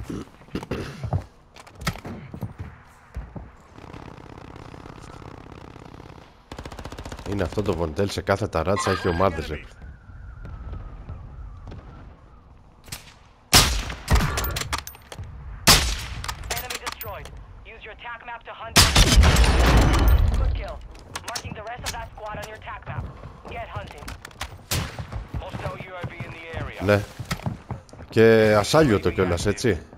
Είναι αυτό το βοντέλ, σε κάθε ταράτσα έχει ομάδες, ρε. Ναι. Και ασάλιωτο κιόλας, έτσι.